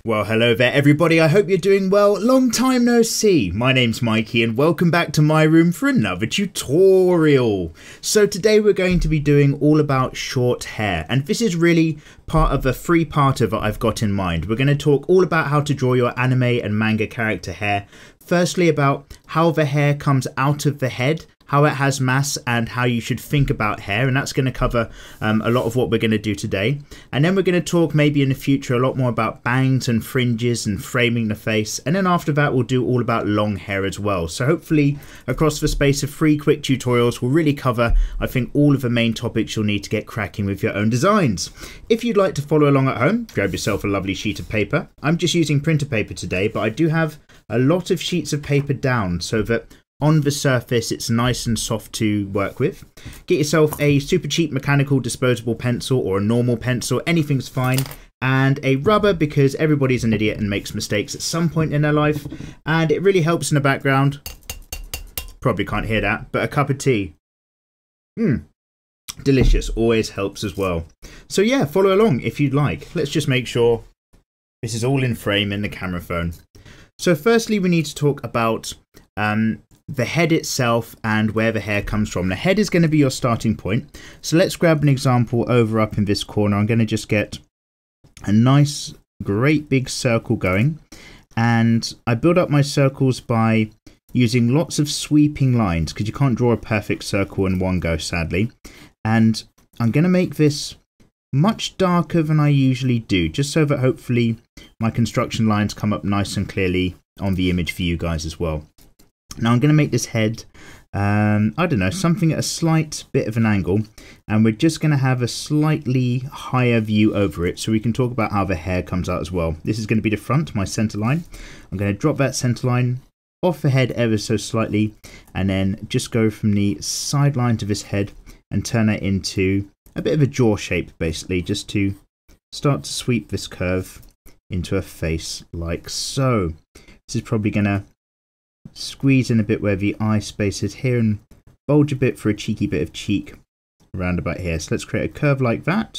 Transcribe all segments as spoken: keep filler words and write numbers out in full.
Well, hello there everybody, I hope you're doing well. Long time no see. My name's Mikey and welcome back to my room for another tutorial. So today we're going to be doing all about short hair, and this is really part of a three-parter that I've got in mind. We're going to talk all about how to draw your anime and manga character hair. Firstly, about how the hair comes out of the head, how it has mass, and how you should think about hair, and that's going to cover um, a lot of what we're going to do today. And then we're going to talk maybe in the future a lot more about bangs and fringes and framing the face, and then after that we'll do all about long hair as well. So hopefully across the space of three quick tutorials we'll really cover, I think, all of the main topics you'll need to get cracking with your own designs. If you'd like to follow along at home, grab yourself a lovely sheet of paper. I'm just using printer paper today, but I do have a lot of sheets of paper down so that on the surface it's nice and soft to work with. Get yourself a super cheap mechanical disposable pencil or a normal pencil, anything's fine, and a rubber because everybody's an idiot and makes mistakes at some point in their life, and it really helps in the background. Probably can't hear that, but a cup of tea. Mmm, delicious, always helps as well. So yeah, follow along if you'd like. Let's just make sure this is all in frame in the camera phone. So firstly we need to talk about um, the head itself and where the hair comes from. The head is going to be your starting point. So let's grab an example over up in this corner. I'm going to just get a nice, great big circle going. And I build up my circles by using lots of sweeping lines because you can't draw a perfect circle in one go, sadly. And I'm going to make this much darker than I usually do, just so that hopefully my construction lines come up nice and clearly on the image for you guys as well. Now I'm going to make this head, um, I don't know, something at a slight bit of an angle, and we're just going to have a slightly higher view over it so we can talk about how the hair comes out as well. This is going to be the front, my center line. I'm going to drop that center line off the head ever so slightly, and then just go from the sideline to this head and turn it into a bit of a jaw shape, basically, just to start to sweep this curve into a face like so. This is probably going to squeeze in a bit where the eye space is here and bulge a bit for a cheeky bit of cheek around about here. So let's create a curve like that,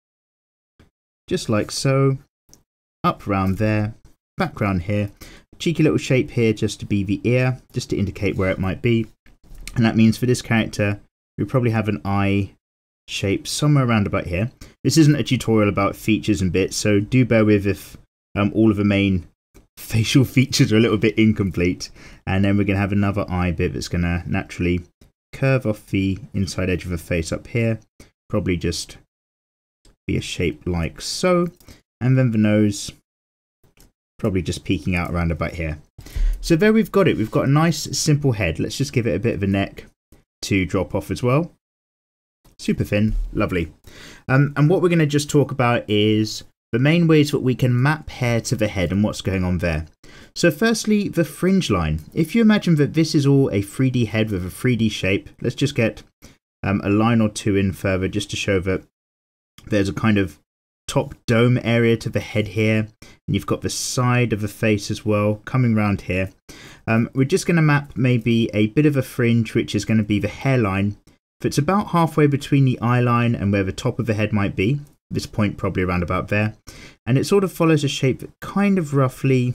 just like so, up round there, back round here, cheeky little shape here just to be the ear, just to indicate where it might be. And that means for this character we probably have an eye shape somewhere around about here. This isn't a tutorial about features and bits, so do bear with if um, all of the main facial features are a little bit incomplete. And then we're going to have another eye bit that's going to naturally curve off the inside edge of the face up here, probably just be a shape like so, and then the nose probably just peeking out around about here. So there we've got it. We've got a nice simple head. Let's just give it a bit of a neck to drop off as well. Super thin, lovely. Um, and what we're going to just talk about is the main ways that we can map hair to the head and what's going on there. So firstly, the fringe line. If you imagine that this is all a three D head with a three D shape, let's just get um, a line or two in further just to show that there's a kind of top dome area to the head here. And you've got the side of the face as well coming round here. Um, we're just going to map maybe a bit of a fringe, which is going to be the hairline. It's about halfway between the eye line and where the top of the head might be. This point probably around about there. And it sort of follows a shape that kind of roughly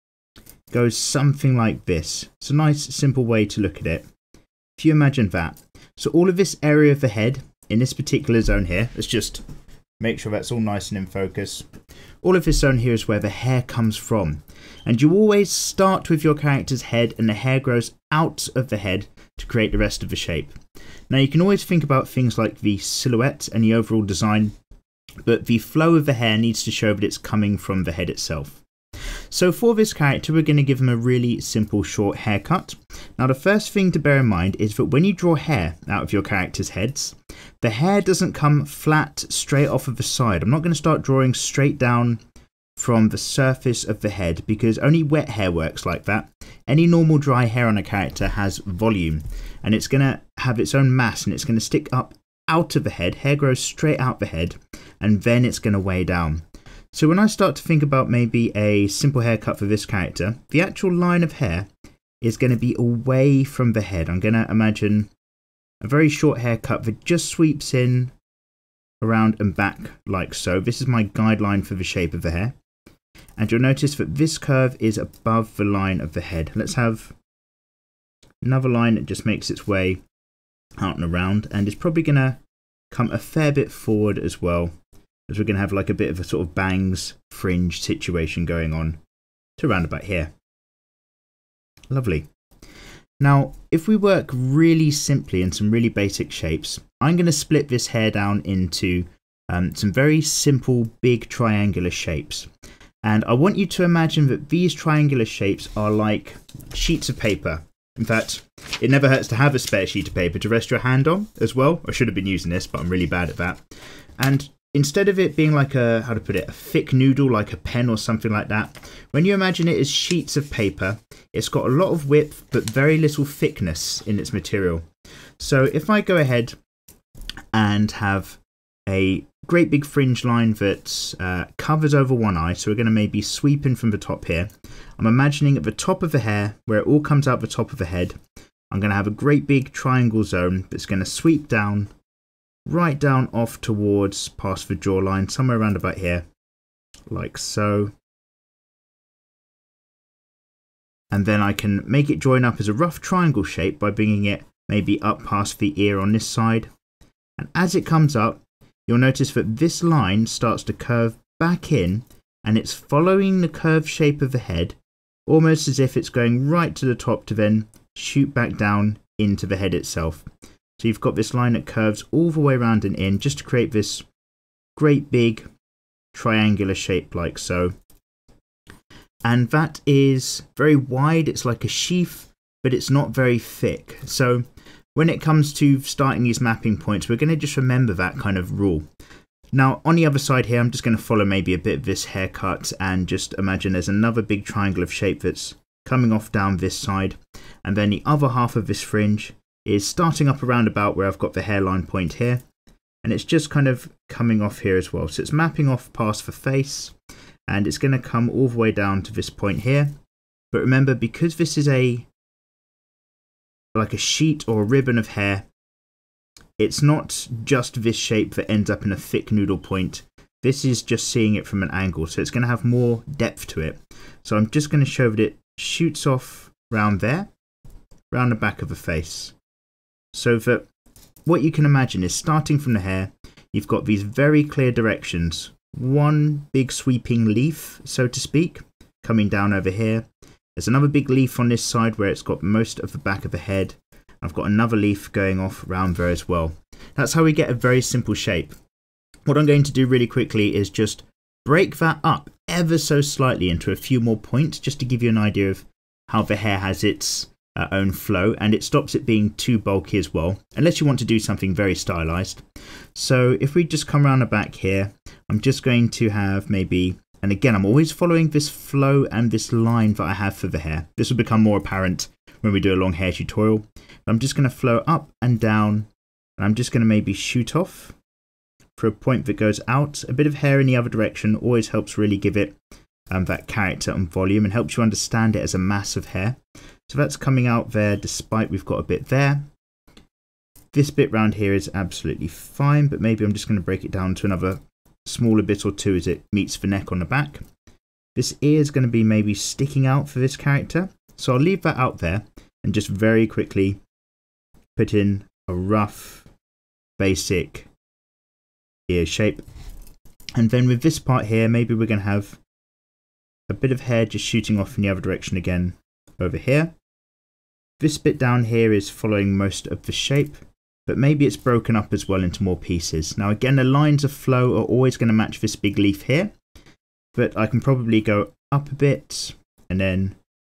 goes something like this. It's a nice simple way to look at it. If you imagine that. So all of this area of the head in this particular zone here, let's just make sure that's all nice and in focus. All of this zone here is where the hair comes from. And you always start with your character's head and the hair grows out of the head to create the rest of the shape. Now you can always think about things like the silhouette and the overall design, but the flow of the hair needs to show that it's coming from the head itself. So for this character we're going to give him a really simple short haircut. Now the first thing to bear in mind is that when you draw hair out of your character's heads, the hair doesn't come flat straight off of the side. I'm not going to start drawing straight down from the surface of the head because only wet hair works like that. Any normal dry hair on a character has volume and it's going to have its own mass and it's going to stick up out of the head. Hair grows straight out the head and then it's going to weigh down. So when I start to think about maybe a simple haircut for this character, the actual line of hair is going to be away from the head. I'm going to imagine a very short haircut that just sweeps in around and back like so. This is my guideline for the shape of the hair. And you'll notice that this curve is above the line of the head. Let's have another line that just makes its way out and around, and it's probably going to come a fair bit forward as well, as we're going to have like a bit of a sort of bangs fringe situation going on to around about here. Lovely. Now, if we work really simply in some really basic shapes, I'm going to split this hair down into um, some very simple big triangular shapes. And I want you to imagine that these triangular shapes are like sheets of paper. In fact, it never hurts to have a spare sheet of paper to rest your hand on as well. I should have been using this, but I'm really bad at that. And instead of it being like a, how to put it, a thick noodle, like a pen or something like that, when you imagine it as sheets of paper, it's got a lot of width, but very little thickness in its material. So if I go ahead and have a great big fringe line that uh, covers over one eye, so we're going to maybe sweep in from the top here. I'm imagining at the top of the hair, where it all comes out the top of the head, I'm going to have a great big triangle zone that's going to sweep down, right down off towards past the jawline, somewhere around about here, like so. And then I can make it join up as a rough triangle shape by bringing it maybe up past the ear on this side. And as it comes up, you'll notice that this line starts to curve back in, and it's following the curved shape of the head, almost as if it's going right to the top to then shoot back down into the head itself. So you've got this line that curves all the way around and in, just to create this great big triangular shape like so. And that is very wide, it's like a sheath, but it's not very thick. So when it comes to starting these mapping points, we're going to just remember that kind of rule. Now, on the other side here, I'm just going to follow maybe a bit of this haircut and just imagine there's another big triangle of shape that's coming off down this side. And then the other half of this fringe is starting up around about where I've got the hairline point here. And it's just kind of coming off here as well. So it's mapping off past the face, and it's going to come all the way down to this point here. But remember, because this is a like a sheet or a ribbon of hair, it's not just this shape that ends up in a thick noodle point. This is just seeing it from an angle, so it's going to have more depth to it. So I'm just going to show that it shoots off round there, round the back of the face. So that what you can imagine is, starting from the hair, you've got these very clear directions. One big sweeping leaf, so to speak, coming down over here. There's another big leaf on this side where it's got most of the back of the head. I've got another leaf going off around there as well. That's how we get a very simple shape. What I'm going to do really quickly is just break that up ever so slightly into a few more points, just to give you an idea of how the hair has its uh, own flow, and it stops it being too bulky as well, unless you want to do something very stylized. So if we just come around the back here, I'm just going to have maybe, and again, I'm always following this flow and this line that I have for the hair. This will become more apparent when we do a long hair tutorial. I'm just going to flow up and down, and I'm just going to maybe shoot off for a point that goes out. A bit of hair in the other direction always helps really give it um, that character and volume, and helps you understand it as a mass of hair. So that's coming out there despite we've got a bit there. This bit round here is absolutely fine, but maybe I'm just going to break it down to another smaller bit or two as it meets the neck on the back. This ear is going to be maybe sticking out for this character, so I'll leave that out there and just very quickly put in a rough basic ear shape. And then with this part here, maybe we're going to have a bit of hair just shooting off in the other direction again over here. This bit down here is following most of the shape, but maybe it's broken up as well into more pieces. Now again, the lines of flow are always going to match this big leaf here, but I can probably go up a bit and then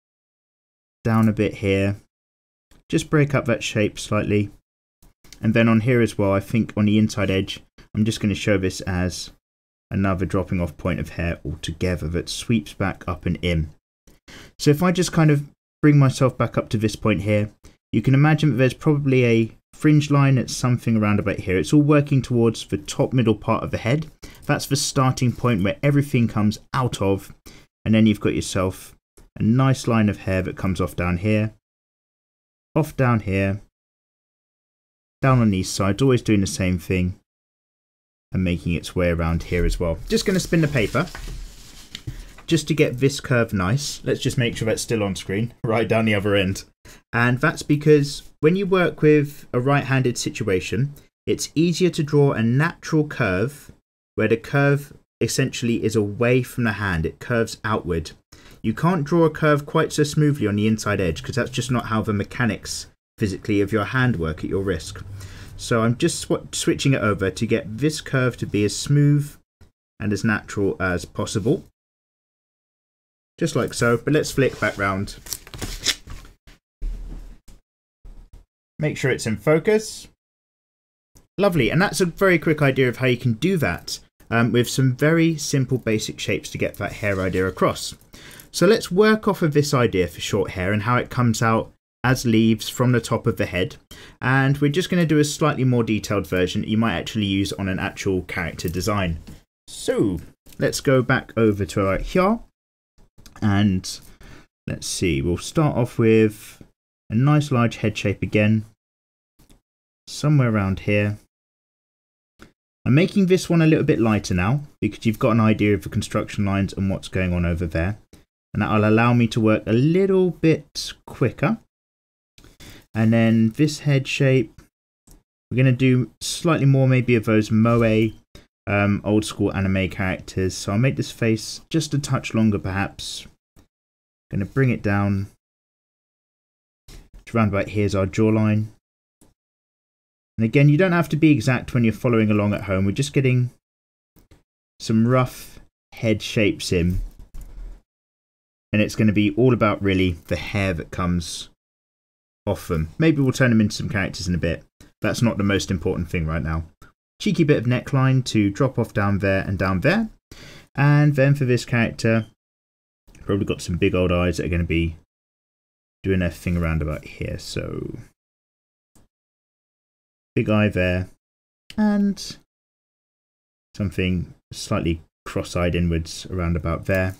down a bit here. Just break up that shape slightly. And then on here as well, I think on the inside edge, I'm just going to show this as another dropping off point of hair altogether that sweeps back up and in. So if I just kind of bring myself back up to this point here, you can imagine that there's probably a fringe line at something around about here. It's all working towards the top middle part of the head. That's the starting point where everything comes out of, and then you've got yourself a nice line of hair that comes off down here, off down here, down on these sides, always doing the same thing, and making its way around here as well. Just going to spin the paper just to get this curve nice. Let's just make sure that's still on screen, right down the other end. And that's because when you work with a right-handed situation, it's easier to draw a natural curve where the curve essentially is away from the hand. It curves outward. You can't draw a curve quite so smoothly on the inside edge because that's just not how the mechanics physically of your hand work at your wrist. So I'm just sw switching it over to get this curve to be as smooth and as natural as possible. Just like so, but let's flick back round. Make sure it's in focus. Lovely, and that's a very quick idea of how you can do that um, with some very simple basic shapes to get that hair idea across. So let's work off of this idea for short hair and how it comes out as leaves from the top of the head. And we're just going to do a slightly more detailed version that you might actually use on an actual character design. So let's go back over to our here and let's see, we'll start off with a nice large head shape again, somewhere around here. I'm making this one a little bit lighter now because you've got an idea of the construction lines and what's going on over there. And that'll allow me to work a little bit quicker. And then this head shape, we're going to do slightly more maybe of those moe um, old school anime characters. So I'll make this face just a touch longer perhaps. Going to bring it down to round about here's our jawline. And again, you don't have to be exact when you're following along at home. We're just getting some rough head shapes in. And it's going to be all about really the hair that comes off them. Maybe we'll turn them into some characters in a bit. That's not the most important thing right now. Cheeky bit of neckline to drop off down there and down there. And then for this character, probably got some big old eyes that are going to be doing their thing around about here. So big eye there, and something slightly cross-eyed inwards around about there.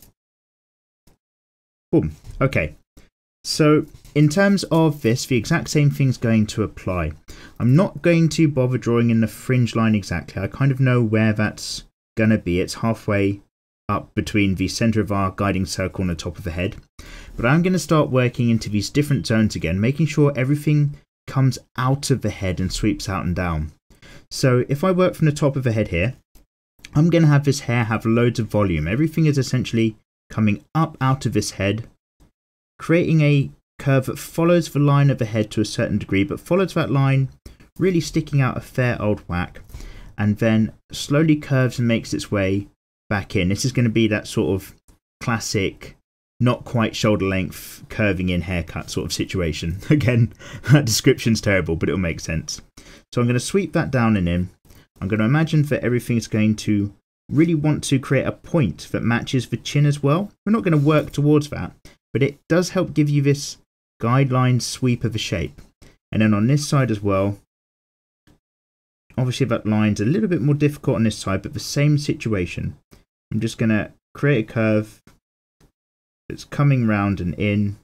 Boom. Okay, so in terms of this, the exact same thing's going to apply. I'm not going to bother drawing in the fringe line exactly. I kind of know where that's going to be. It's halfway up between the center of our guiding circle and the top of the head. But I'm going to start working into these different zones again, making sure everything comes out of the head and sweeps out and down. So if I work from the top of the head here, I'm going to have this hair have loads of volume. Everything is essentially coming up out of this head, creating a curve that follows the line of the head to a certain degree, but follows that line, really sticking out a fair old whack, and then slowly curves and makes its way back in. This is going to be that sort of classic not quite shoulder length curving in haircut sort of situation. Again, that description's terrible, but it'll make sense. So I'm going to sweep that down and in. I'm going to imagine that everything's going to really want to create a point that matches the chin as well. We're not going to work towards that, but it does help give you this guideline sweep of a shape. And then on this side as well, obviously that line's a little bit more difficult on this side, but the same situation. I'm just going to create a curve that's coming round and in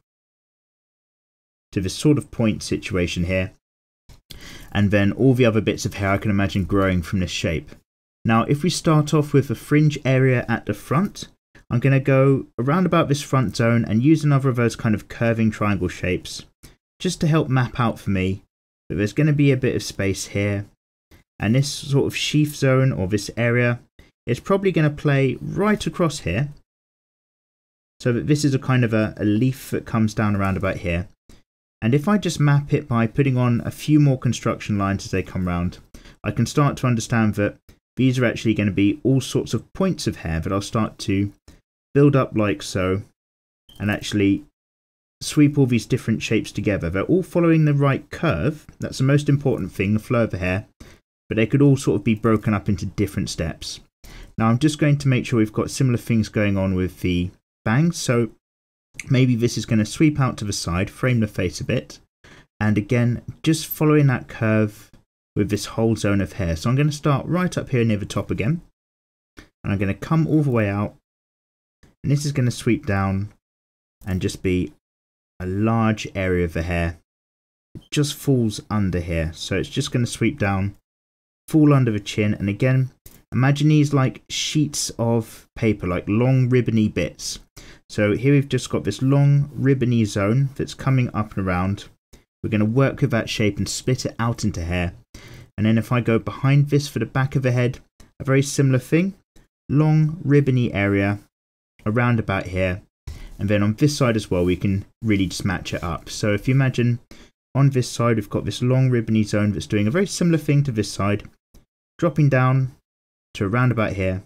to this sort of point situation here. And then all the other bits of hair I can imagine growing from this shape. Now, if we start off with the fringe area at the front, I'm going to go around about this front zone and use another of those kind of curving triangle shapes just to help map out for me that there's going to be a bit of space here. And this sort of sheath zone or this area is probably going to play right across here. So that this is a kind of a, a leaf that comes down around about here. And if I just map it by putting on a few more construction lines as they come round, I can start to understand that these are actually going to be all sorts of points of hair that I'll start to build up like so, and actually sweep all these different shapes together. They're all following the right curve. That's the most important thing, the flow of the hair. But they could all sort of be broken up into different steps. Now I'm just going to make sure we've got similar things going on with the bangs. So maybe this is going to sweep out to the side, frame the face a bit. And again, just following that curve with this whole zone of hair. So I'm going to start right up here near the top again. And I'm going to come all the way out. And this is going to sweep down and just be a large area of the hair. It just falls under here. So it's just going to sweep down, fall under the chin. And again, Imagine these like sheets of paper, like long ribbony bits. So here we've just got this long ribbony zone that's coming up and around. We're going to work with that shape and split it out into hair. And then if I go behind this for the back of the head, a very similar thing. Long ribbony area around about here. And then on this side as well, we can really just match it up. So if you imagine on this side, we've got this long ribbony zone that's doing a very similar thing to this side. Dropping down to around about here.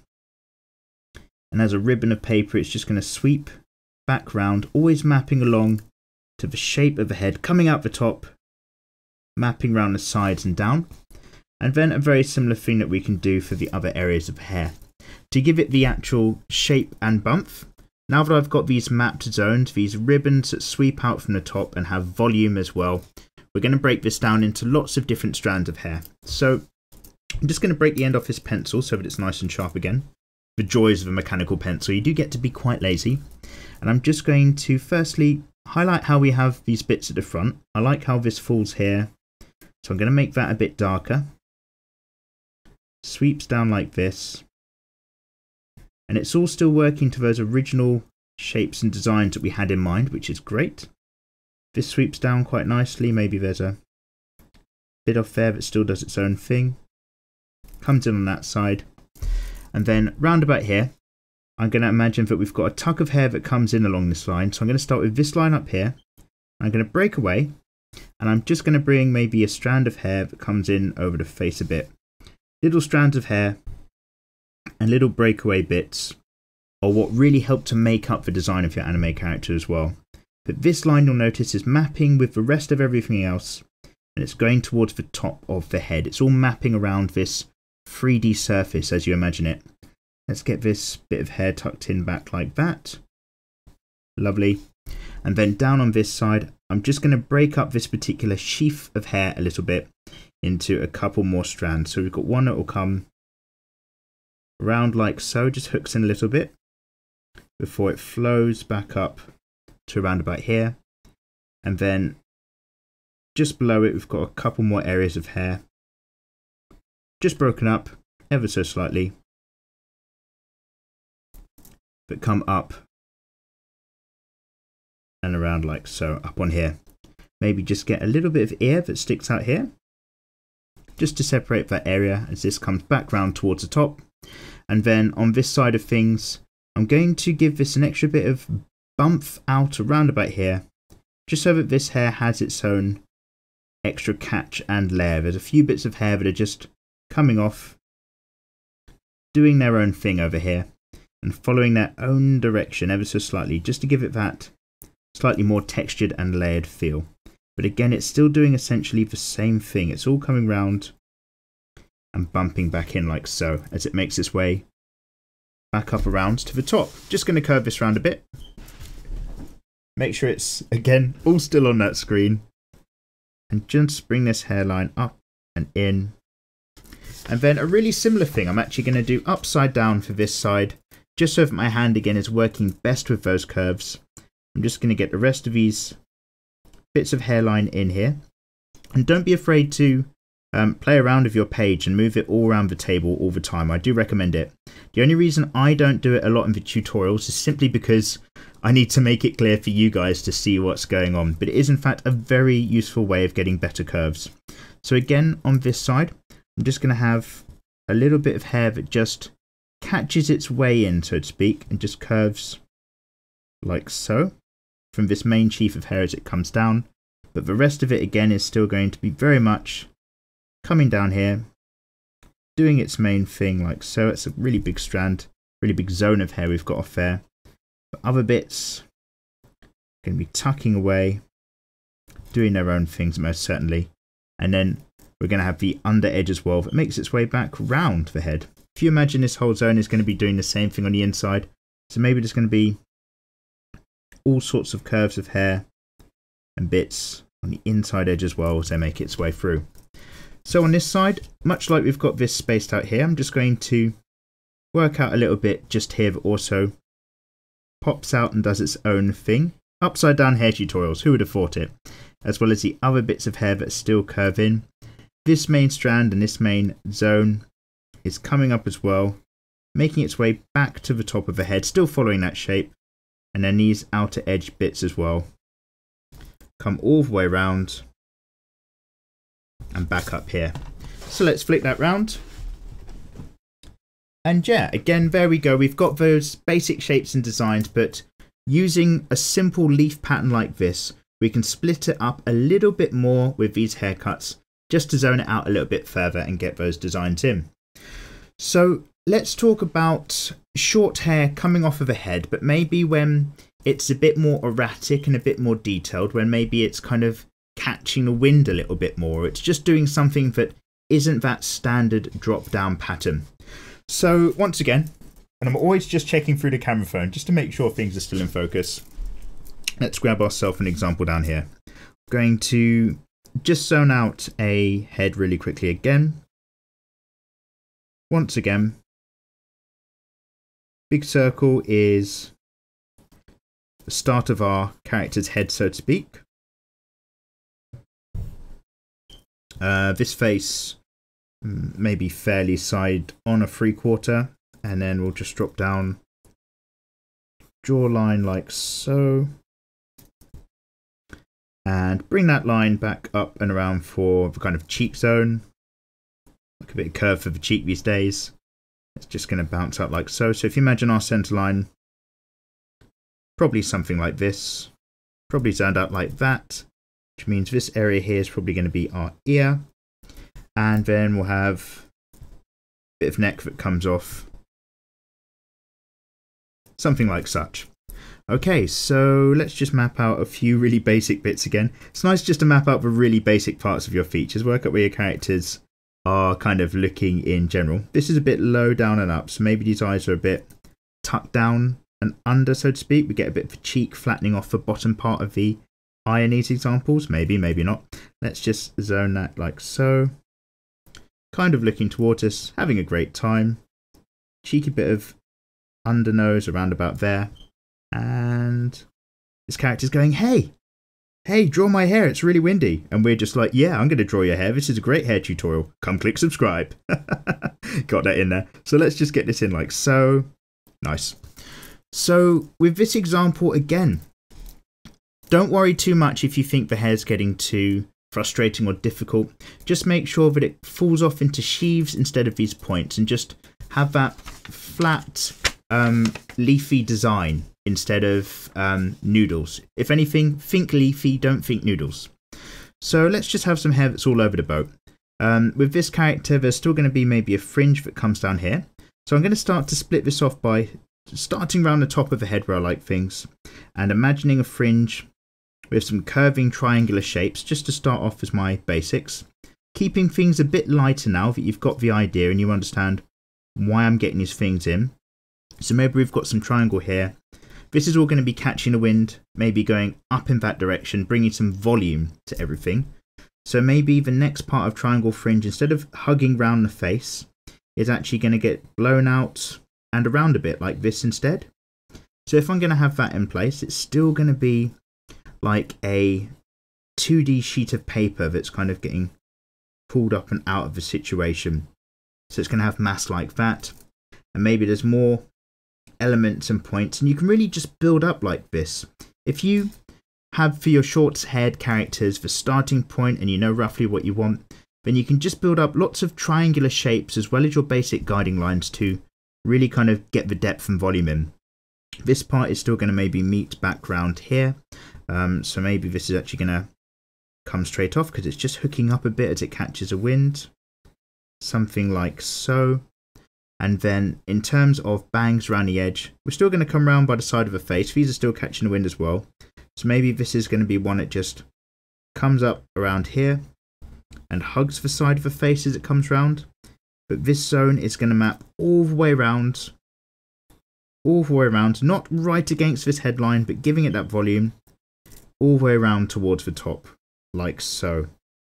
And as a ribbon of paper, it's just going to sweep back round, always mapping along to the shape of the head, coming out the top, mapping around the sides and down. And then a very similar thing that we can do for the other areas of the hair. To give it the actual shape and bump, now that I've got these mapped zones, these ribbons that sweep out from the top and have volume as well, we're going to break this down into lots of different strands of hair. So I'm just going to break the end off this pencil so that it's nice and sharp again. The joys of a mechanical pencil, you do get to be quite lazy. And I'm just going to firstly highlight how we have these bits at the front. I like how this falls here, so I'm going to make that a bit darker. Sweeps down like this. And it's all still working to those original shapes and designs that we had in mind, which is great. This sweeps down quite nicely. Maybe there's a bit off there that still does its own thing. Comes in on that side. And then round about here, I'm going to imagine that we've got a tuck of hair that comes in along this line. So I'm going to start with this line up here. I'm going to break away. And I'm just going to bring maybe a strand of hair that comes in over the face a bit. Little strands of hair and little breakaway bits are what really help to make up the design of your anime character as well. But this line, you'll notice, is mapping with the rest of everything else, and it's going towards the top of the head. It's all mapping around this three D surface as you imagine it. Let's get this bit of hair tucked in back like that. Lovely. And then down on this side, I'm just going to break up this particular sheath of hair a little bit into a couple more strands. So we've got one that will come around like so, just hooks in a little bit before it flows back up to around about here. And then just below it, we've got a couple more areas of hair just broken up ever so slightly, but come up and around like so, up on here. Maybe just get a little bit of ear that sticks out here, just to separate that area as this comes back round towards the top. And then on this side of things, I'm going to give this an extra bit of bump out around about here, just so that this hair has its own extra catch and layer. There's a few bits of hair that are just coming off, doing their own thing over here, and following their own direction ever so slightly, just to give it that slightly more textured and layered feel. But again, it's still doing essentially the same thing. It's all coming round and bumping back in like so as it makes its way back up around to the top. Just going to curve this round a bit. Make sure it's, again, all still on that screen. And just bring this hairline up and in. And then a really similar thing I'm actually going to do upside down for this side, just so that my hand again is working best with those curves. I'm just going to get the rest of these bits of hairline in here. And don't be afraid to um, play around with your page and move it all around the table all the time. I do recommend it. The only reason I don't do it a lot in the tutorials is simply because I need to make it clear for you guys to see what's going on. But it is in fact a very useful way of getting better curves. So again, on this side, I'm just going to have a little bit of hair that just catches its way in, so to speak, and just curves like so from this main sheaf of hair as it comes down. But the rest of it again is still going to be very much coming down here, doing its main thing like so. It's a really big strand, really big zone of hair we've got off there. But other bits going to be tucking away, doing their own things most certainly. And then we're going to have the under edge as well that makes its way back round the head. If you imagine this whole zone is going to be doing the same thing on the inside, so maybe there's going to be all sorts of curves of hair and bits on the inside edge as well as they make its way through. So on this side, much like we've got this spaced out here, I'm just going to work out a little bit just here that also pops out and does its own thing. Upside down hair tutorials, who would have thought it? As well as the other bits of hair that still curve in. This main strand and this main zone is coming up as well, making its way back to the top of the head, still following that shape. And then these outer edge bits as well come all the way around and back up here. So let's flick that round. And yeah, again, there we go. We've got those basic shapes and designs, but using a simple leaf pattern like this, we can split it up a little bit more with these haircuts, just to zone it out a little bit further and get those designs in. So let's talk about short hair coming off of a head, but maybe when it's a bit more erratic and a bit more detailed, when maybe it's kind of catching the wind a little bit more. It's just doing something that isn't that standard drop down pattern. So once again, and I'm always just checking through the camera phone just to make sure things are still in focus. Let's grab ourselves an example down here. I'm going to just zone out a head really quickly again. Once again, big circle is the start of our character's head, so to speak. Uh, this face maybe fairly side on a three quarter, and then we'll just drop down jawline like so, and bring that line back up and around for the kind of cheek zone, like a bit of curve for the cheek these days. It's just going to bounce out like so. So if you imagine our center line, probably something like this, probably zoned out like that, which means this area here is probably going to be our ear. And then we'll have a bit of neck that comes off, something like such. Okay, so let's just map out a few really basic bits again. It's nice just to map out the really basic parts of your features, work out where your characters are kind of looking in general. This is a bit low down and up, so maybe these eyes are a bit tucked down and under, so to speak. We get a bit of a cheek flattening off the bottom part of the eye in these examples. Maybe, maybe not. Let's just zone that like so. Kind of looking towards us, having a great time. Cheeky bit of under nose around about there. And this character's going, hey, hey, draw my hair, it's really windy. And we're just like, yeah, I'm going to draw your hair. This is a great hair tutorial. Come click subscribe. Got that in there. So let's just get this in like so. Nice. So with this example again, don't worry too much if you think the hair's getting too frustrating or difficult. Just make sure that it falls off into sheaves instead of these points, and just have that flat um, leafy design instead of um, noodles. If anything, think leafy, don't think noodles. So let's just have some hair that's all over the boat. Um, with this character, there's still going to be maybe a fringe that comes down here. So I'm going to start to split this off by starting around the top of the head where I like things, and imagining a fringe with some curving triangular shapes just to start off as my basics. Keeping things a bit lighter now that you've got the idea and you understand why I'm getting these things in. So maybe we've got some triangle here. This is all going to be catching the wind, maybe going up in that direction, bringing some volume to everything. So maybe the next part of triangle fringe, instead of hugging round the face, is actually going to get blown out and around a bit like this instead. So if I'm going to have that in place, it's still going to be like a two D sheet of paper that's kind of getting pulled up and out of the situation. So it's going to have mass like that, and maybe there's more elements and points, and you can really just build up like this. If you have for your short-haired characters the starting point and you know roughly what you want, then you can just build up lots of triangular shapes as well as your basic guiding lines to really kind of get the depth and volume in. This part is still going to maybe meet background here. Um, so maybe this is actually going to come straight off because it's just hooking up a bit as it catches a wind. Something like so. And then in terms of bangs around the edge, we're still going to come around by the side of the face. These are still catching the wind as well. So maybe this is going to be one that just comes up around here and hugs the side of the face as it comes round. But this zone is going to map all the way around. All the way around. Not right against this headline, but giving it that volume. All the way around towards the top, like so.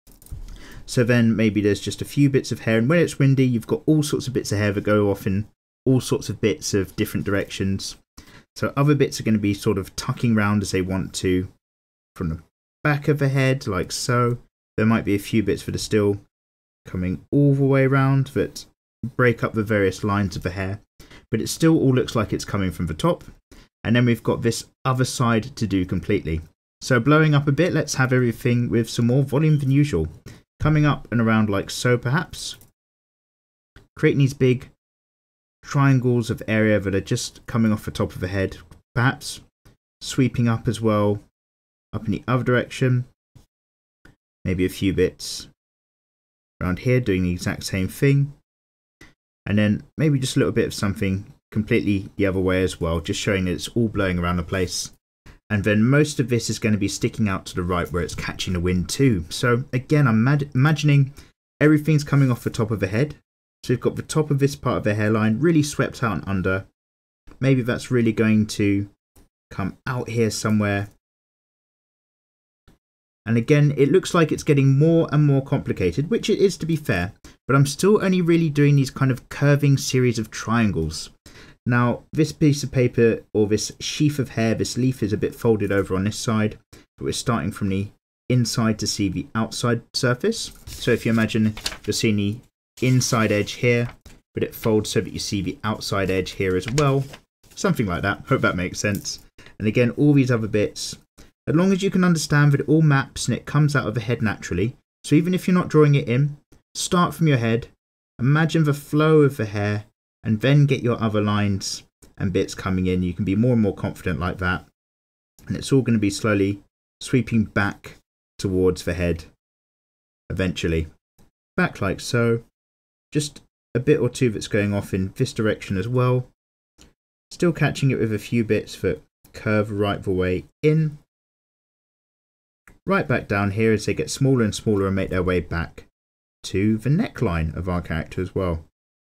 So then maybe there's just a few bits of hair, and when it's windy, you've got all sorts of bits of hair that go off in all sorts of bits of different directions. So other bits are going to be sort of tucking round as they want to from the back of the head, like so. There might be a few bits that are still coming all the way around that break up the various lines of the hair, but it still all looks like it's coming from the top. And then we've got this other side to do completely. So blowing up a bit, let's have everything with some more volume than usual. Coming up and around like so perhaps. Creating these big triangles of area that are just coming off the top of the head. Perhaps sweeping up as well, up in the other direction. Maybe a few bits around here doing the exact same thing. And then maybe just a little bit of something completely the other way as well, just showing that it's all blowing around the place. And then most of this is going to be sticking out to the right where it's catching the wind too. So again, I'm imagining everything's coming off the top of the head. So we've got the top of this part of the hairline really swept out and under. Maybe that's really going to come out here somewhere. And again, it looks like it's getting more and more complicated, which it is to be fair, but I'm still only really doing these kind of curving series of triangles. Now, this piece of paper, or this sheaf of hair, this leaf is a bit folded over on this side, but we're starting from the inside to see the outside surface. So if you imagine you're seeing the inside edge here, but it folds so that you see the outside edge here as well. Something like that. Hope that makes sense. And again, all these other bits, as long as you can understand that it all maps and it comes out of the head naturally. So even if you're not drawing it in, start from your head, imagine the flow of the hair, and then get your other lines and bits coming in. You can be more and more confident like that. And it's all going to be slowly sweeping back towards the head eventually. Back like so. Just a bit or two that's going off in this direction as well. Still catching it with a few bits that curve right the way in. Right back down here as they get smaller and smaller and make their way back to the neckline of our character as well.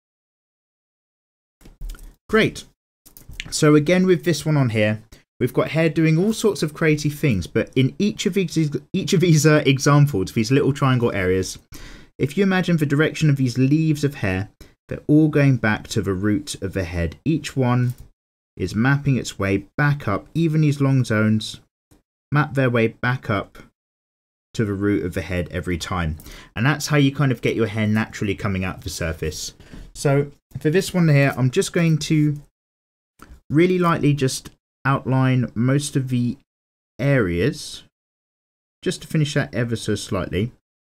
Great. So again with this one on here, we've got hair doing all sorts of crazy things, but in each of these each of these uh, examples, these little triangle areas, if you imagine the direction of these leaves of hair, they're all going back to the root of the head. Each one is mapping its way back up, even these long zones map their way back up to the root of the head every time. And that's how you kind of get your hair naturally coming out of the surface. So for this one here, I'm just going to really lightly just outline most of the areas, just to finish that ever so slightly,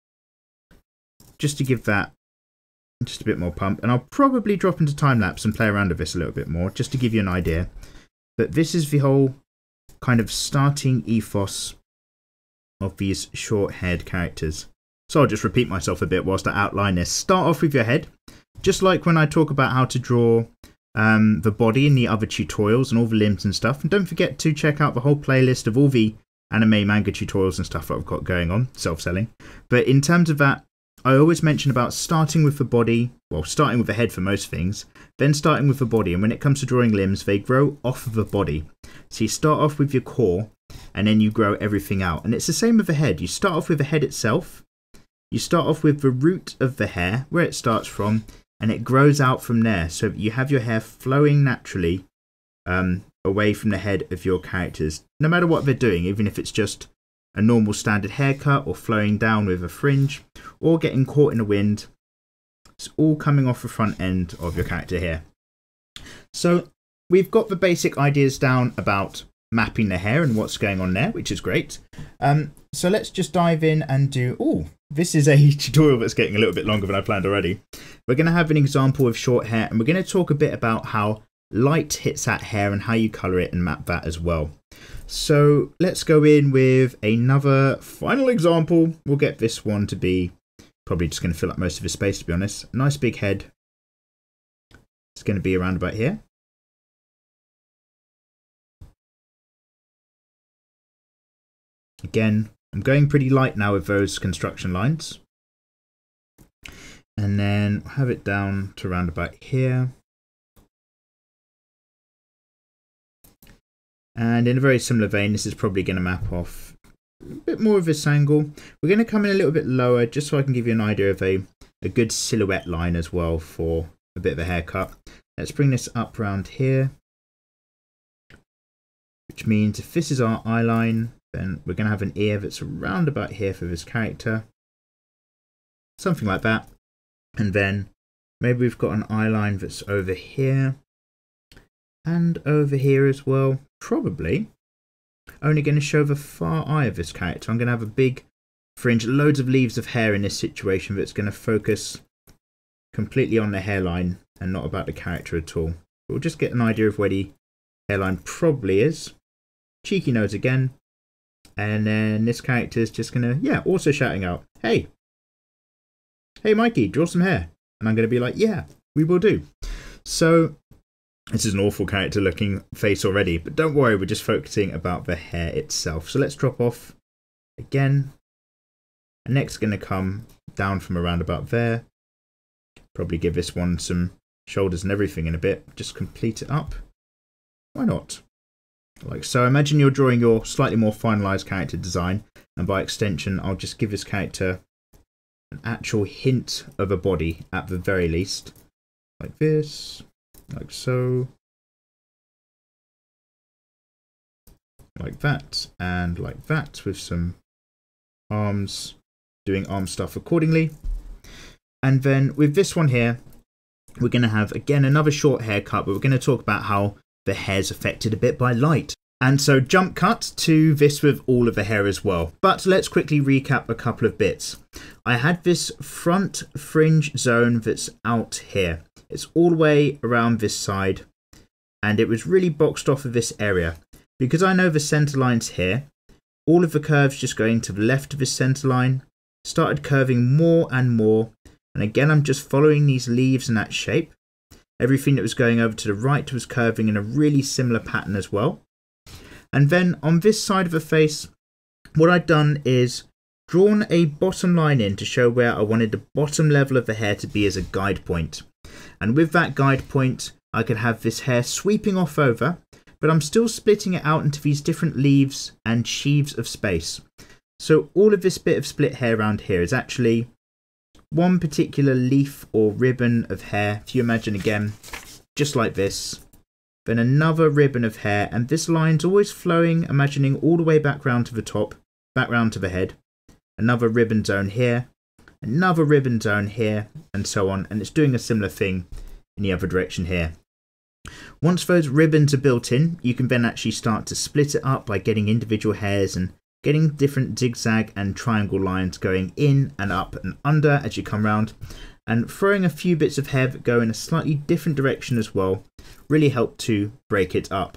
just to give that just a bit more pump. And I'll probably drop into time lapse and play around with this a little bit more, just to give you an idea. But this is the whole kind of starting ethos of these short-haired characters. So I'll just repeat myself a bit whilst I outline this. Start off with your head, just like when I talk about how to draw um, the body in the other tutorials and all the limbs and stuff. And don't forget to check out the whole playlist of all the anime manga tutorials and stuff that I've got going on, self-selling. But in terms of that, I always mention about starting with the body, well, starting with the head for most things, then starting with the body. And when it comes to drawing limbs, they grow off of the body. So you start off with your core, and then you grow everything out. And it's the same with the head. You start off with the head itself. You start off with the root of the hair, where it starts from, and it grows out from there. So you have your hair flowing naturally um, away from the head of your characters, no matter what they're doing, even if it's just a normal standard haircut or flowing down with a fringe or getting caught in the wind. It's all coming off the front end of your character here. So we've got the basic ideas down about mapping the hair and what's going on there, which is great. Um, so let's just dive in and do... Oh, this is a tutorial that's getting a little bit longer than I planned already. We're going to have an example of short hair, and we're going to talk a bit about how light hits that hair and how you colour it and map that as well. So let's go in with another final example. We'll get this one to be probably just going to fill up most of his space, to be honest. Nice big head. It's going to be around about here. Again, I'm going pretty light now with those construction lines. And then have it down to around about here. And in a very similar vein, this is probably going to map off a bit more of this angle. We're going to come in a little bit lower, just so I can give you an idea of a, a good silhouette line as well for a bit of a haircut. Let's bring this up around here. Which means if this is our eye line, then we're going to have an ear that's around about here for this character. Something like that. And then Maybe we've got an eye line that's over here and over here as well. Probably only going to show the far eye of this character. I'm going to have a big fringe, loads of leaves of hair in this situation that's going to focus completely on the hairline and not about the character at all. But we'll just get an idea of where the hairline probably is. Cheeky nose again. And then this character is just going to, yeah, also shouting out, hey, hey Mikey, draw some hair. And I'm going to be like, yeah, we will do. So this is an awful character looking face already, but don't worry, we're just focusing about the hair itself. So let's drop off again. And next going to come down from around about there. Probably give this one some shoulders and everything in a bit. Just complete it up. Why not? Like so. Imagine you're drawing your slightly more finalized character design, and by extension I'll just give this character an actual hint of a body at the very least. Like this, like so, like that, and like that, with some arms, doing arm stuff accordingly. And then with this one here, we're going to have again another short haircut, but we're going to talk about how the hair's affected a bit by light. And so jump cut to this with all of the hair as well. But let's quickly recap a couple of bits. I had this front fringe zone that's out here. It's all the way around this side, and it was really boxed off of this area. Because I know the center line's here, all of the curves just going to the left of this center line started curving more and more. And again, I'm just following these leaves in that shape. Everything that was going over to the right was curving in a really similar pattern as well. And then on this side of the face, what I'd done is drawn a bottom line in to show where I wanted the bottom level of the hair to be as a guide point. And with that guide point, I could have this hair sweeping off over, but I'm still splitting it out into these different leaves and sheaves of space. So all of this bit of split hair around here is actually one particular leaf or ribbon of hair. If you imagine again, just like this. Then another ribbon of hair, and this line's always flowing, imagining all the way back round to the top, back round to the head. Another ribbon zone here, another ribbon zone here, and so on, and it's doing a similar thing in the other direction here. Once those ribbons are built in, you can then actually start to split it up by getting individual hairs and getting different zigzag and triangle lines going in and up and under as you come round, and throwing a few bits of hair that go in a slightly different direction as well really help to break it up.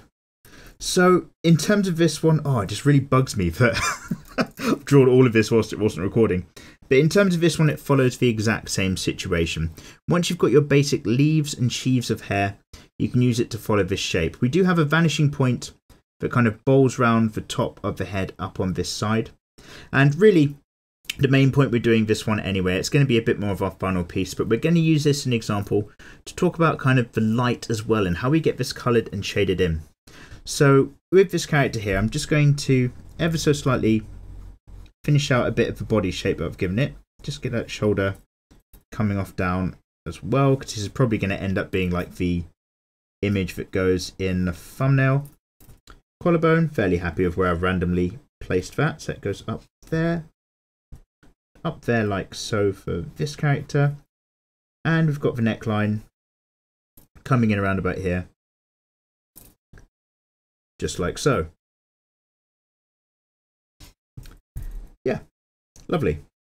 So in terms of this one, oh, it just really bugs me that I've drawn all of this whilst it wasn't recording. But in terms of this one, it follows the exact same situation. Once you've got your basic leaves and sheaves of hair, you can use it to follow this shape. We do have a vanishing point that kind of bowls round the top of the head up on this side. And really, the main point we're doing this one anyway, it's going to be a bit more of our final piece, but we're going to use this as an example to talk about kind of the light as well and how we get this coloured and shaded in. So with this character here, I'm just going to ever so slightly finish out a bit of the body shape that I've given it. Just get that shoulder coming off down as well, because this is probably going to end up being like the image that goes in the thumbnail. Collarbone, fairly happy with where I've randomly placed that, so it goes up there. Up there like so for this character, and we've got the neckline coming in around about here, just like so. Yeah, lovely.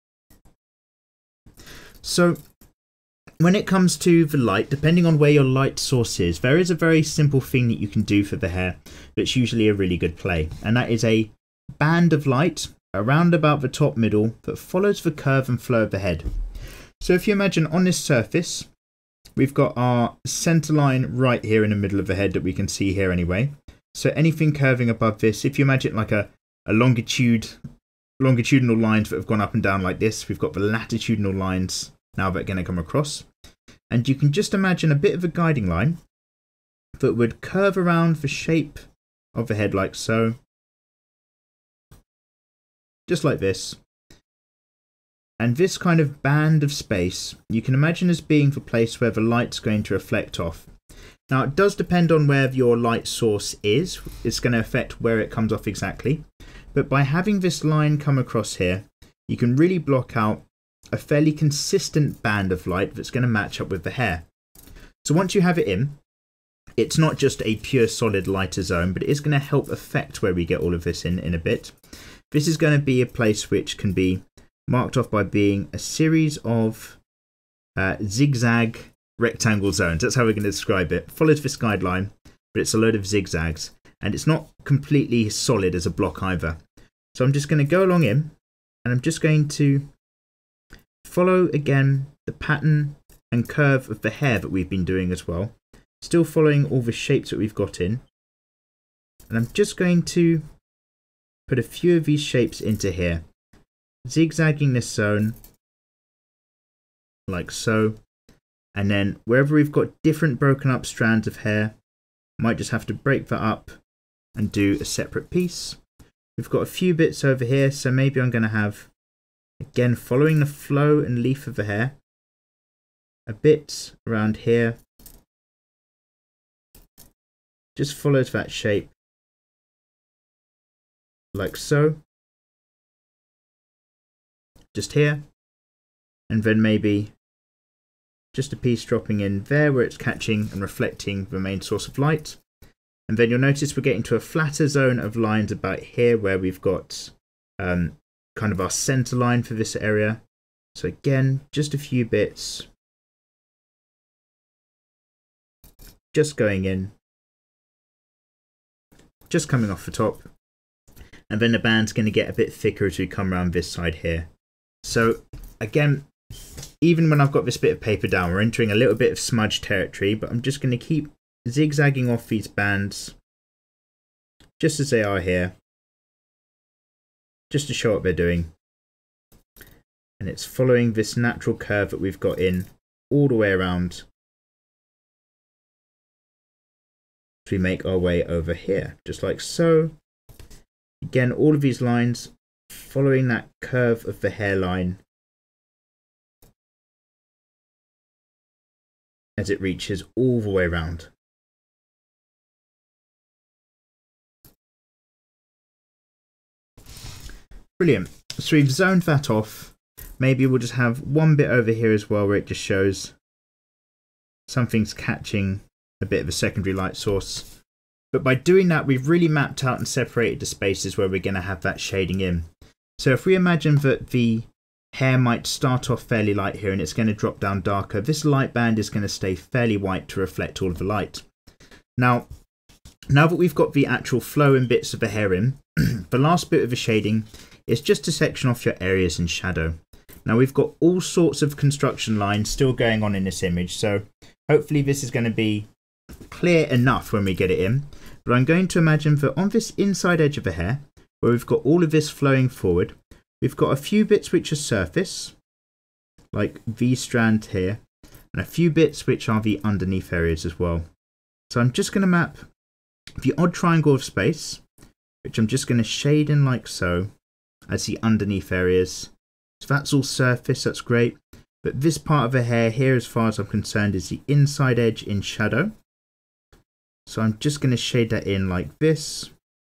So when it comes to the light, depending on where your light source is, there is a very simple thing that you can do for the hair that's usually a really good play, and that is a band of light around about the top middle that follows the curve and flow of the head. So if you imagine on this surface, we've got our center line right here in the middle of the head that we can see here anyway. So anything curving above this, if you imagine like a, a longitude, longitudinal lines that have gone up and down like this, we've got the latitudinal lines now that are going to come across. And you can just imagine a bit of a guiding line that would curve around the shape of the head like so. Just like this. And this kind of band of space you can imagine as being the place where the light's going to reflect off. Now it does depend on where your light source is. It's going to affect where it comes off exactly. But by having this line come across here, you can really block out a fairly consistent band of light that's going to match up with the hair. So once you have it in, it's not just a pure solid lighter zone, but it is going to help affect where we get all of this in in a bit. This is going to be a place which can be marked off by being a series of uh, zigzag rectangle zones. That's how we're going to describe it. Follows this guideline, but it's a load of zigzags, and it's not completely solid as a block either. So I'm just going to go along in, and I'm just going to follow again the pattern and curve of the hair that we've been doing as well, still following all the shapes that we've got in, and I'm just going to put a few of these shapes into here, zigzagging this zone like so, and then wherever we've got different broken up strands of hair, might just have to break that up and do a separate piece. We've got a few bits over here, so maybe I'm going to have, again following the flow and leaf of the hair, a bit around here, just follows that shape like so, just here, and then maybe just a piece dropping in there where it's catching and reflecting the main source of light. And then you'll notice we're getting to a flatter zone of lines about here where we've got um, kind of our center line for this area. So again, just a few bits, just going in, just coming off the top, and then the band's going to get a bit thicker as we come around this side here. So again, even when I've got this bit of paper down, we're entering a little bit of smudge territory, but I'm just going to keep zigzagging off these bands just as they are here, just to show what they're doing. And it's following this natural curve that we've got in all the way around as we make our way over here, just like so. Again, all of these lines following that curve of the hairline as it reaches all the way around. Brilliant. So we've zoned that off. Maybe we'll just have one bit over here as well where it just shows something's catching a bit of a secondary light source. But by doing that, we've really mapped out and separated the spaces where we're going to have that shading in. So if we imagine that the hair might start off fairly light here and it's going to drop down darker, this light band is going to stay fairly white to reflect all of the light. Now, now that we've got the actual flow and bits of the hair in, the last bit of the shading is just to section off your areas in shadow. Now we've got all sorts of construction lines still going on in this image, so hopefully this is going to be clear enough when we get it in. But I'm going to imagine that on this inside edge of the hair, where we've got all of this flowing forward, we've got a few bits which are surface, like these strands here, and a few bits which are the underneath areas as well. So I'm just going to map the odd triangle of space, which I'm just going to shade in like so, as the underneath areas. So that's all surface, that's great. But this part of the hair here, as far as I'm concerned, is the inside edge in shadow. So I'm just going to shade that in like this.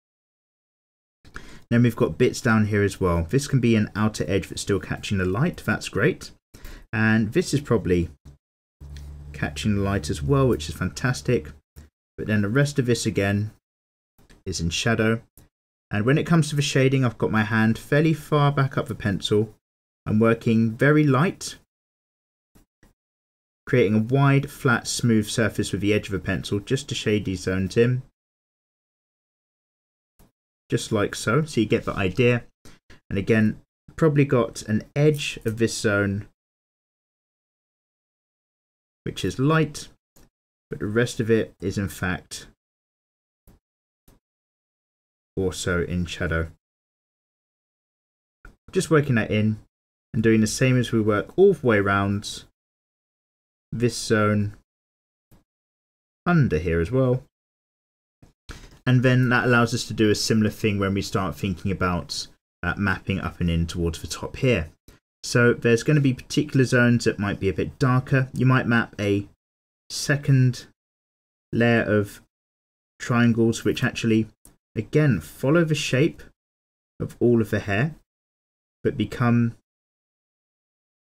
Then we've got bits down here as well. This can be an outer edge that's still catching the light. That's great. And this is probably catching the light as well, which is fantastic. But then the rest of this again is in shadow. And when it comes to the shading, I've got my hand fairly far back up the pencil. I'm working very light, creating a wide, flat, smooth surface with the edge of a pencil just to shade these zones in. Just like so, so you get the idea. And again, probably got an edge of this zone which is light, but the rest of it is in fact also in shadow. Just working that in and doing the same as we work all the way around this zone under here as well. And then that allows us to do a similar thing when we start thinking about uh, mapping up and in towards the top here. So there's going to be particular zones that might be a bit darker. You might map a second layer of triangles which actually, again, follow the shape of all of the hair, but become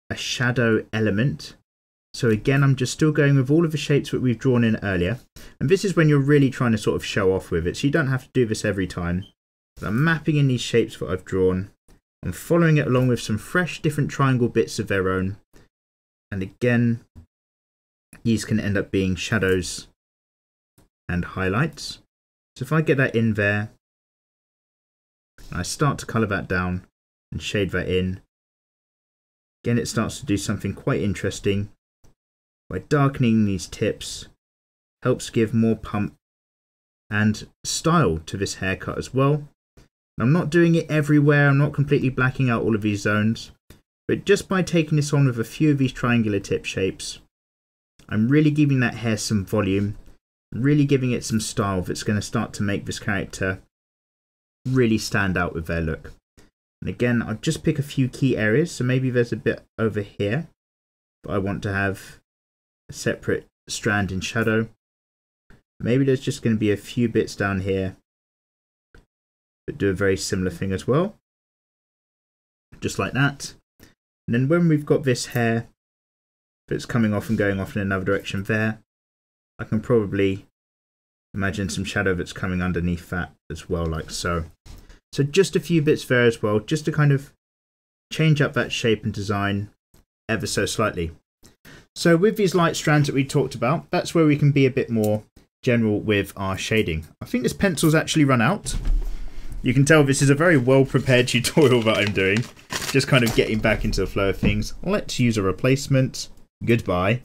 a shadow element. So again, I'm just still going with all of the shapes that we've drawn in earlier. And this is when you're really trying to sort of show off with it. So you don't have to do this every time. But I'm mapping in these shapes that I've drawn. I'm following it along with some fresh different triangle bits of their own. And again, these can end up being shadows and highlights. So if I get that in there, and I start to colour that down and shade that in, again it starts to do something quite interesting. By darkening these tips, helps give more pump and style to this haircut as well. And I'm not doing it everywhere, I'm not completely blacking out all of these zones, but just by taking this on with a few of these triangular tip shapes, I'm really giving that hair some volume, really giving it some style that's going to start to make this character really stand out with their look. And again, I'll just pick a few key areas, so maybe there's a bit over here, but I want to have a separate strand in shadow. Maybe there's just going to be a few bits down here that do a very similar thing as well. Just like that. And then when we've got this hair that's coming off and going off in another direction there, I can probably imagine some shadow that's coming underneath that as well, like so. So just a few bits there as well, just to kind of change up that shape and design ever so slightly. So with these light strands that we talked about, that's where we can be a bit more general with our shading. I think this pencil's actually run out. You can tell this is a very well prepared tutorial that I'm doing. Just kind of getting back into the flow of things. Let's use a replacement. Goodbye.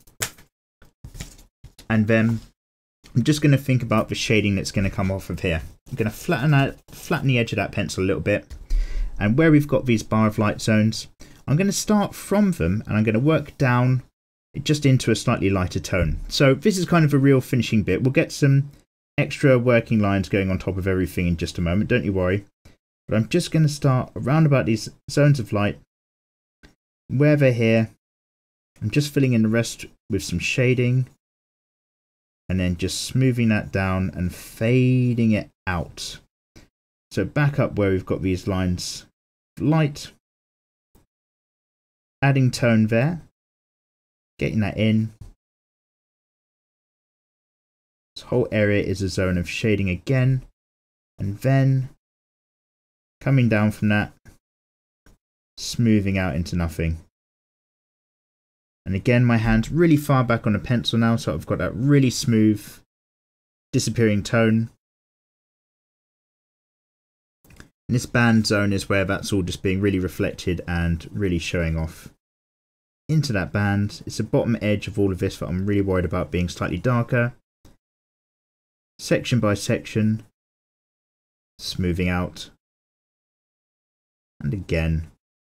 And then I'm just going to think about the shading that's going to come off of here. I'm going to flatten out, flatten the edge of that pencil a little bit. And where we've got these bar of light zones, I'm going to start from them and I'm going to work down just into a slightly lighter tone. So this is kind of a real finishing bit. We'll get some extra working lines going on top of everything in just a moment, don't you worry. But I'm just going to start around about these zones of light. Where they're here, I'm just filling in the rest with some shading. And then just smoothing that down and fading it out. So back up where we've got these lines of light. Adding tone there. Getting that in. This whole area is a zone of shading again. And then coming down from that, smoothing out into nothing. And again, my hand's really far back on the pencil now, so I've got that really smooth, disappearing tone. And this band zone is where that's all just being really reflected and really showing off into that band. It's the bottom edge of all of this that I'm really worried about being slightly darker. Section by section, smoothing out. And again,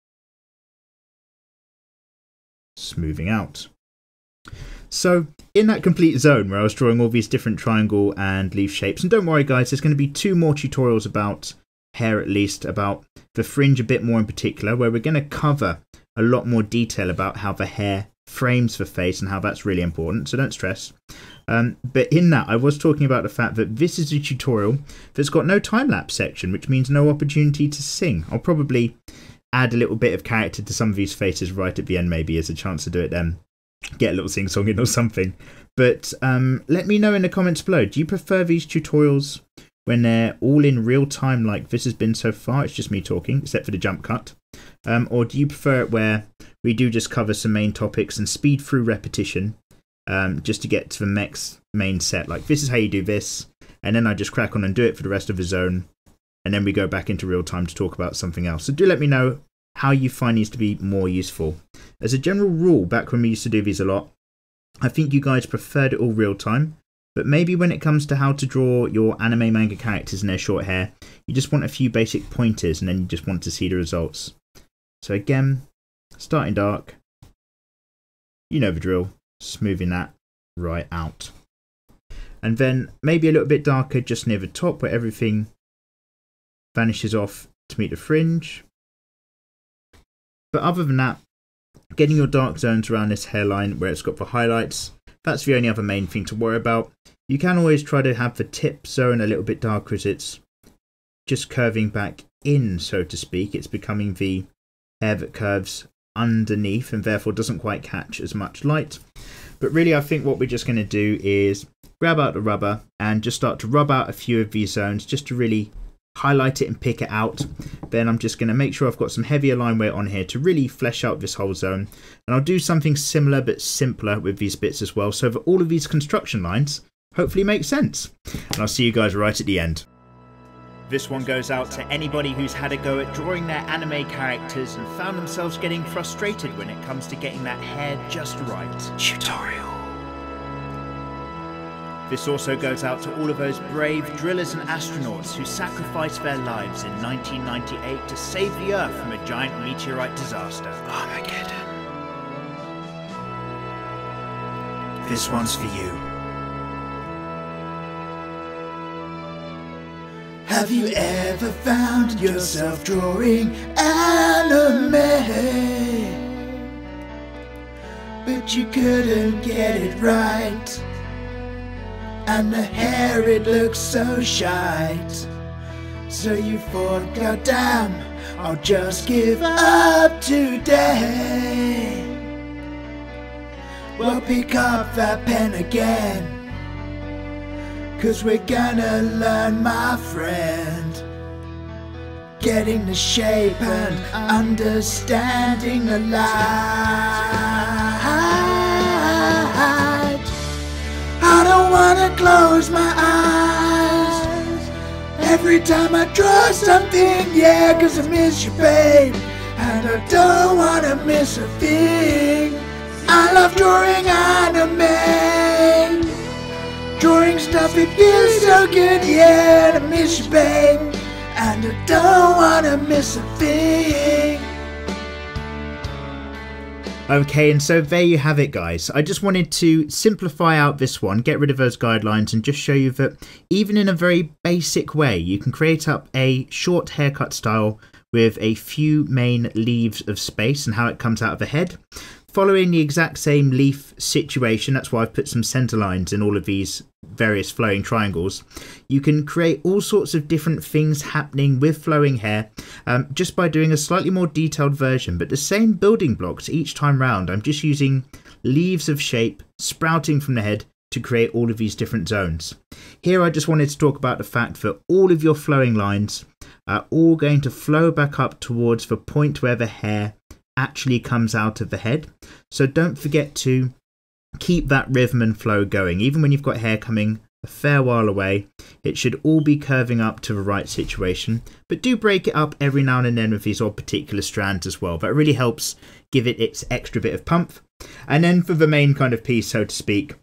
smoothing out. So in that complete zone where I was drawing all these different triangle and leaf shapes, and don't worry guys, there's going to be two more tutorials about hair, at least about the fringe a bit more in particular, where we're going to cover a lot more detail about how the hair frames the face and how that's really important, so don't stress. Um, but in that, I was talking about the fact that this is a tutorial that's got no time-lapse section, which means no opportunity to sing. I'll probably add a little bit of character to some of these faces right at the end, maybe as a chance to do it then. Get a little sing-song in or something. But um, let me know in the comments below, do you prefer these tutorials when they're all in real time like this has been so far? It's just me talking, except for the jump cut. Um, or do you prefer it where we do just cover some main topics and speed through repetition um, just to get to the next main set? Like, this is how you do this, and then I just crack on and do it for the rest of the zone, and then we go back into real time to talk about something else. So do let me know how you find these to be more useful. As a general rule, back when we used to do these a lot, I think you guys preferred it all real time, but maybe when it comes to how to draw your anime manga characters in their short hair, you just want a few basic pointers and then you just want to see the results. So again, starting dark, you know the drill, smoothing that right out. And then maybe a little bit darker just near the top where everything vanishes off to meet the fringe. But other than that, getting your dark zones around this hairline where it's got the highlights, that's the only other main thing to worry about. You can always try to have the tip zone a little bit darker as it's just curving back in, so to speak. It's becoming the hair that curves underneath and therefore doesn't quite catch as much light. But really I think what we're just going to do is grab out the rubber and just start to rub out a few of these zones just to really highlight it and pick it out. Then I'm just going to make sure I've got some heavier line weight on here to really flesh out this whole zone. And I'll do something similar but simpler with these bits as well, so that all of these construction lines hopefully make sense. And I'll see you guys right at the end. This one goes out to anybody who's had a go at drawing their anime characters and found themselves getting frustrated when it comes to getting that hair just right. Tutorial. This also goes out to all of those brave drillers and astronauts who sacrificed their lives in nineteen ninety-eight to save the Earth from a giant meteorite disaster. Armageddon. This one's for you. Have you ever found yourself drawing anime, but you couldn't get it right? And the hair, it looks so shite. So you thought, God damn, I'll just give up today. Well, pick up that pen again, 'cause we're gonna learn, my friend, getting the shape and understanding the light. I don't wanna close my eyes every time I draw something, yeah, 'cause I miss you, babe, and I don't wanna miss a thing. I love drawing anime, drawing stuff, it feels so good, yeah, and I miss you, babe, and I don't wanna miss a thing. Okay, and so there you have it, guys. I just wanted to simplify out this one, get rid of those guidelines, and just show you that even in a very basic way, you can create up a short haircut style with a few main leaves of space and how it comes out of the head. Following the exact same leaf situation, that's why I've put some center lines in all of these various flowing triangles. You can create all sorts of different things happening with flowing hair um, just by doing a slightly more detailed version, but the same building blocks each time round. I'm just using leaves of shape sprouting from the head to create all of these different zones. Here I just wanted to talk about the fact that all of your flowing lines are all going to flow back up towards the point where the hair actually comes out of the head. So don't forget to keep that rhythm and flow going. Even when you've got hair coming a fair while away, it should all be curving up to the right situation. But do break it up every now and then with these odd particular strands as well. That really helps give it its extra bit of pump. And then for the main kind of piece, so to speak,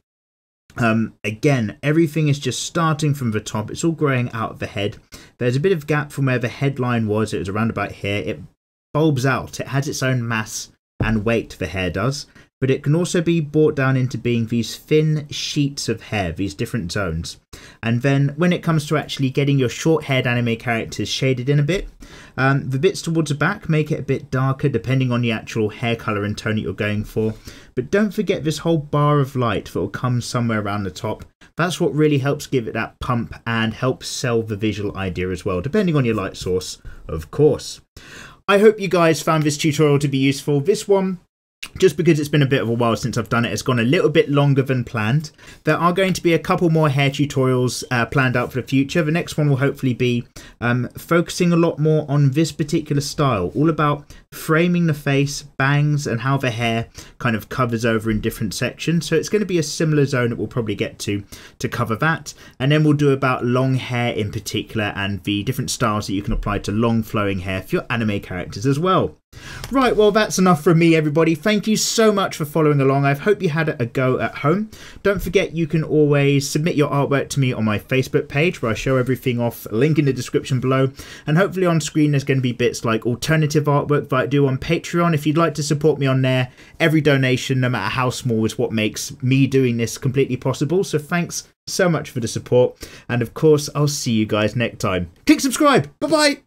um, again, everything is just starting from the top. It's all growing out of the head. There's a bit of gap from where the headline was. It was around about here. It bulbs out. It has its own mass and weight, the hair does, but it can also be brought down into being these thin sheets of hair, these different zones. And then when it comes to actually getting your short-haired anime characters shaded in a bit, um, the bits towards the back make it a bit darker depending on the actual hair colour and tone that you're going for. But don't forget this whole bar of light that will come somewhere around the top. That's what really helps give it that pump and helps sell the visual idea as well, depending on your light source, of course. I hope you guys found this tutorial to be useful. This one, just because it's been a bit of a while since I've done it, it's gone a little bit longer than planned. There are going to be a couple more hair tutorials uh, planned out for the future. The next one will hopefully be um, focusing a lot more on this particular style, all about framing the face, bangs, and how the hair kind of covers over in different sections. So it's going to be a similar zone that we'll probably get to to cover that. And then we'll do about long hair in particular and the different styles that you can apply to long flowing hair for your anime characters as well. Right, well, that's enough from me, everybody. Thank you so much for following along. I hope you had a go at home. Don't forget, you can always submit your artwork to me on my Facebook page, where I show everything off, link in the description below. And hopefully on screen there's going to be bits like alternative artwork that I do on Patreon. If you'd like to support me on there, every donation, no matter how small, is what makes me doing this completely possible. So thanks so much for the support. And of course, I'll see you guys next time. Click subscribe. Bye-bye.